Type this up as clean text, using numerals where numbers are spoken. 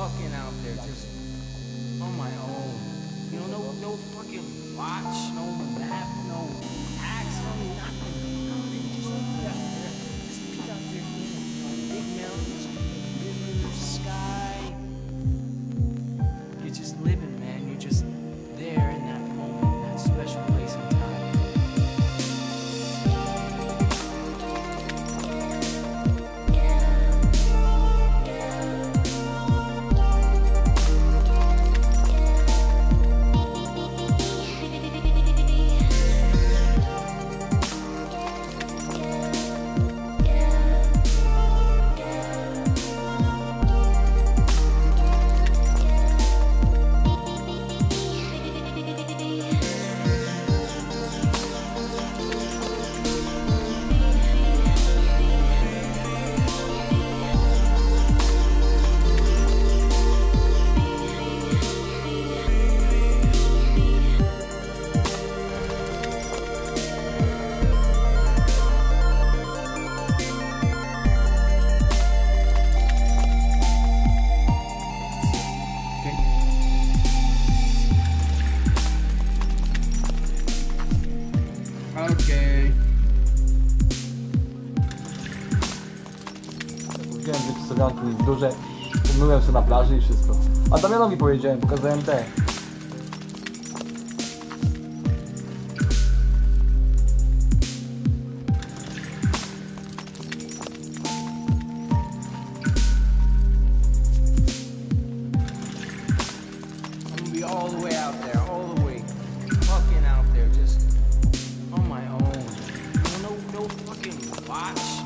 fucking out there just on my own. You know, no fucking watch, no map, no axe, no nothing. Just be out there. Just be out there, big mountains, rivers, sky. You're just living, man. You're just there in that moment, that special place in time. Okej. Wiem, że przedstawianki jest duże. Umyłem się na plaży i wszystko. A Damianowi powiedziałem, pokazałem te. I'm gonna be all the way out there, all the way fucking out there, just on my own. No fucking watch.